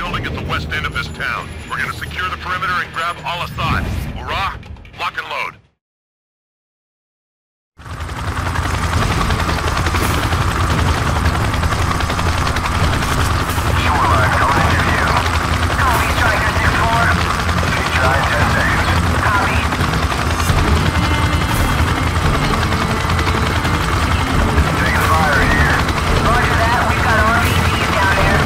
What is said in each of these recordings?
building at the west end of this town. We're gonna secure the perimeter and grab Al-Assad. Hurrah! Lock and load. Shoreline coming into view. Copy, Striker 6-4. Try 10 seconds. Copy. Taking fire here. Roger that. We've got RPGs down there.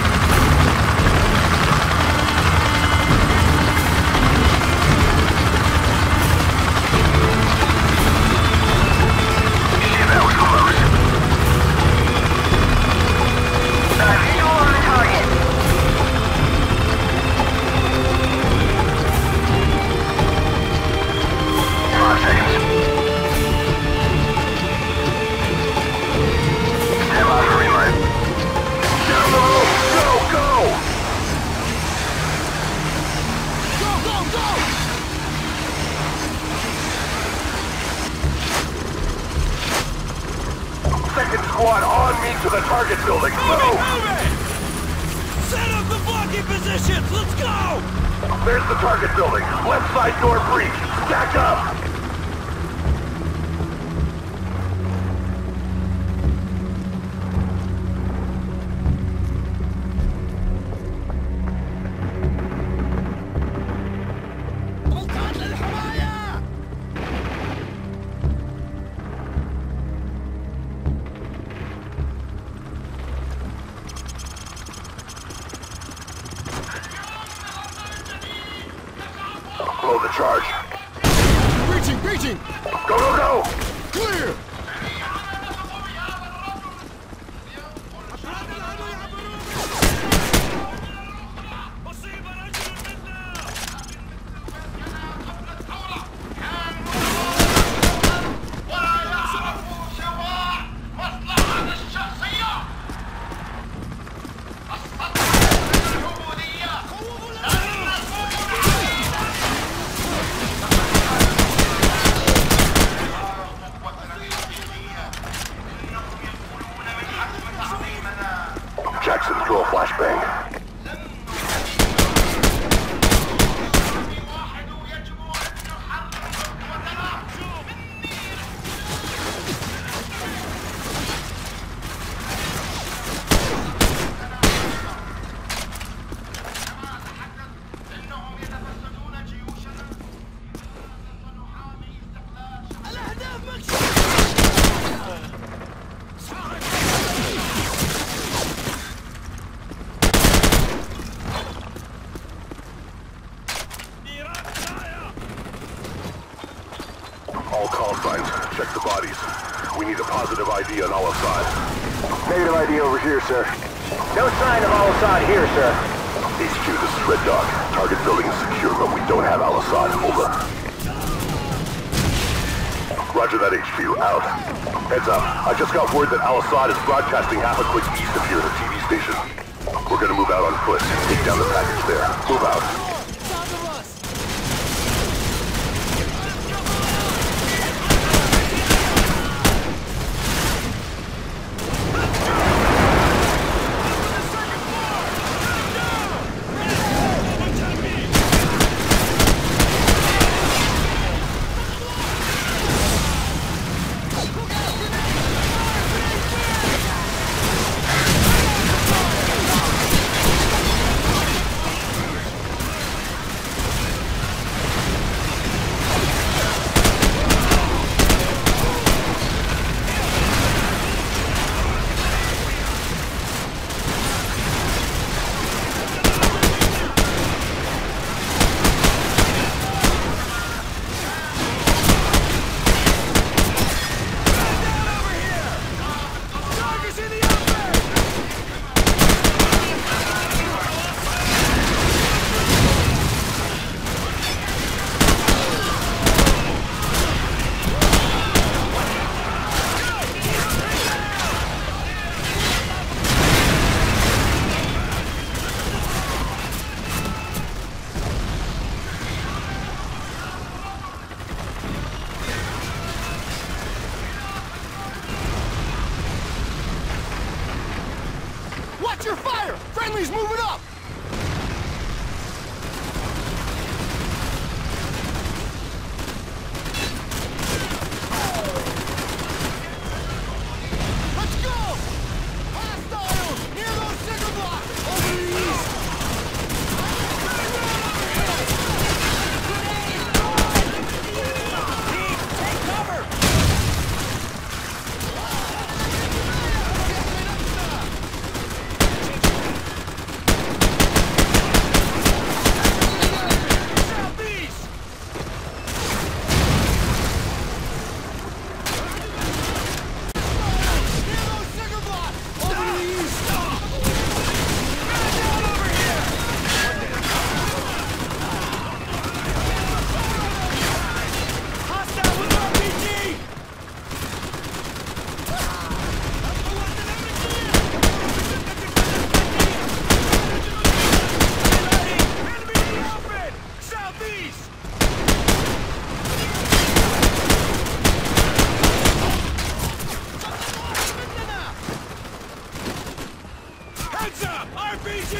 Shit, that was close. Visual on the target. Five seconds. Stand by for reload. Down the road! Go, go! Go, go, go! Second squad on me to the target building. Go! Set up the blocking positions! Let's go! There's the target building. Left side door breach. Stack up! سلطات للحماية! Blow the charge. Breaching, breaching! Go, go, go! Clear! Jackson, throw a flashbang. الأهداف مكشوفة! All call signs. Check the bodies. We need a positive ID on Al-Assad. Negative ID over here, sir. No sign of Al-Assad here, sir. HQ, this is Red Dog. Target building is secure, but we don't have Al-Assad. Over. Roger that, HQ. Out. Heads up. I just got word that Al-Assad is broadcasting half a click east of here at a TV station. We're gonna move out on foot. Take down the package there. Move out. South of us! Watch your fire! Friendly's moving up! RPG!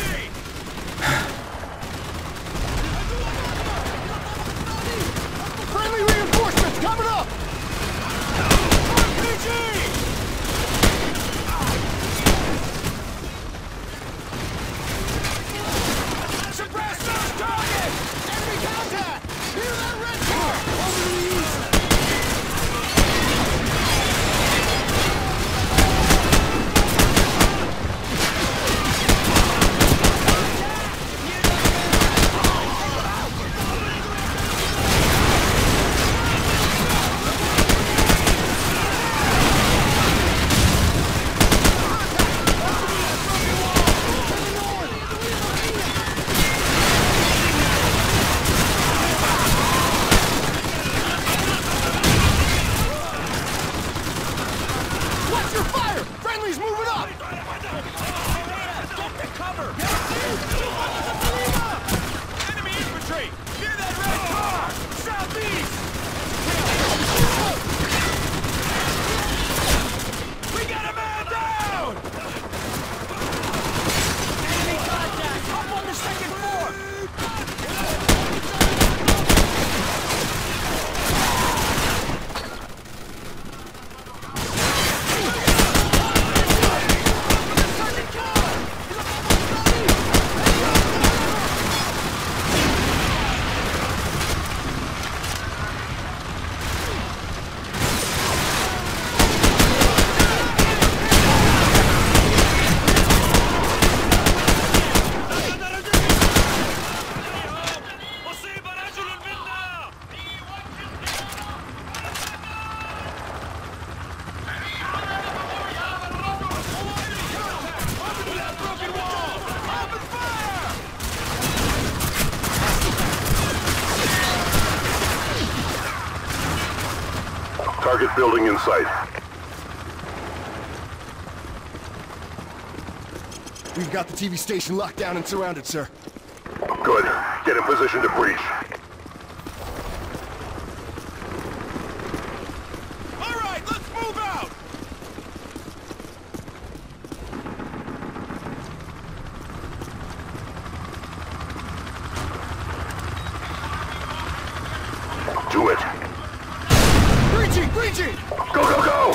Friendly reinforcements coming up! RPG! Suppress those targets! Enemy contact! Near that red car! Over to the east! Watch your fire! Friendly's moving up! Get the cover! Enemy infantry! Near that red car! Southeast! We got a man down! Enemy contact! Up on the second floor! Target building in sight. We've got the TV station locked down and surrounded, sir. Good. Get in position to breach. All right, let's move out! Do it. Breaching! Breaching! Go, go, go!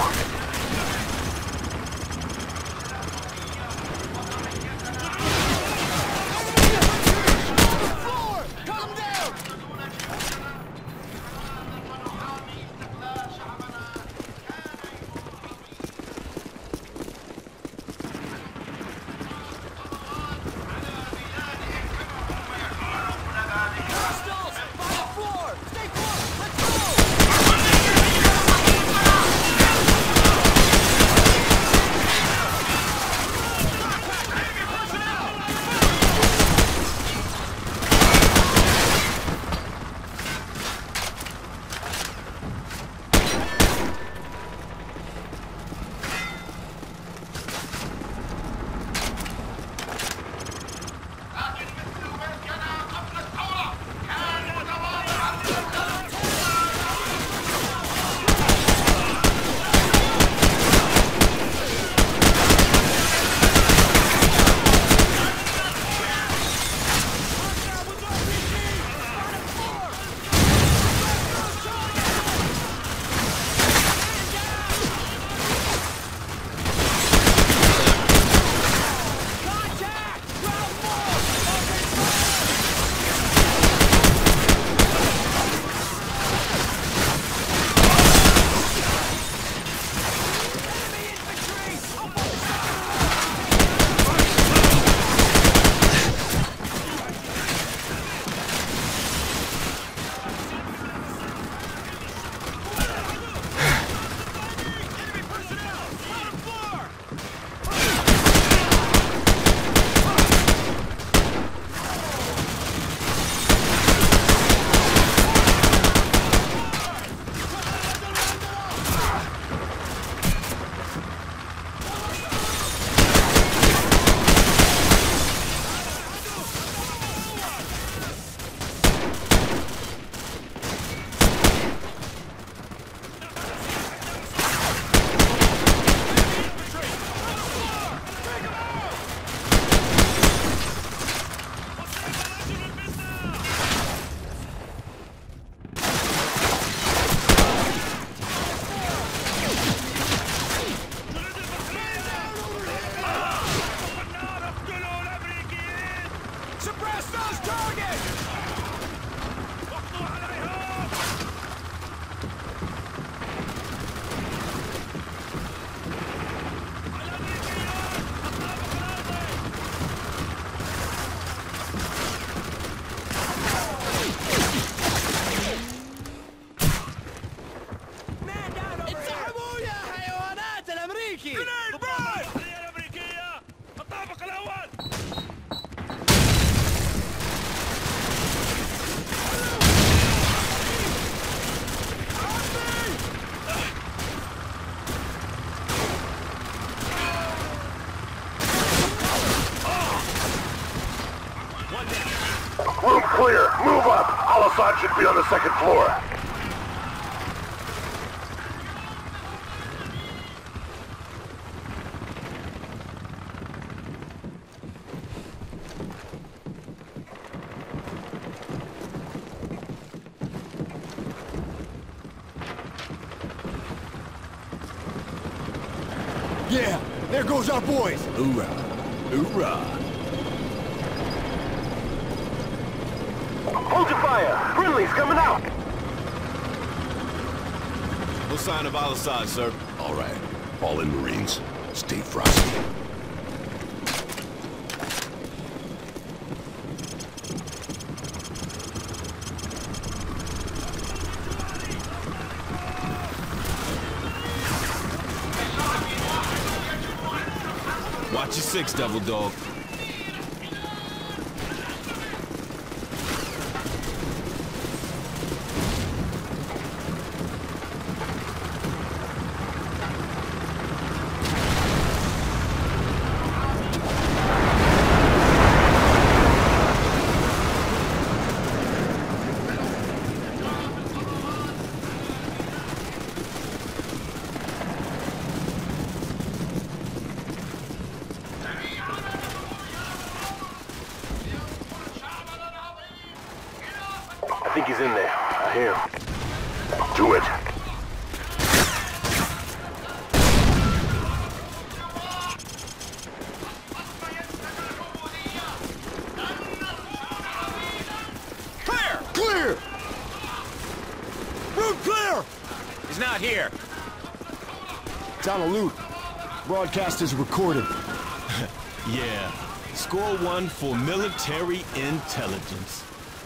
On the floor! Calm down! Clear. Move up. Al-Assad should be on the second floor. Yeah, there goes our boys. Hoorah. Hoorah. Hold your fire. Friendly's coming out. No sign of Al-Assad, sir. All right. Fall in, Marines. Stay frosty. Watch your six, Devil Dog. I think he's in there. I hear him. Do it. Clear! Clear! Route clear! He's not here. It's on a loop. Broadcast is recorded. Yeah. Score one for military intelligence.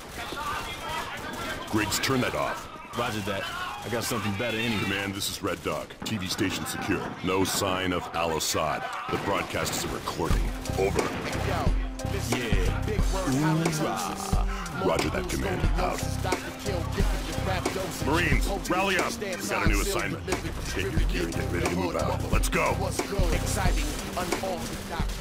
Griggs, turn that off. Roger that. I got something better anyway. Command, this is Red Dog. TV station secure. No sign of Al-Assad. The broadcast is a recording. Over. Yeah. Roger that, Command. Out. Marines, rally up. We got a new assignment. Take your gear and get ready to move out. Let's go.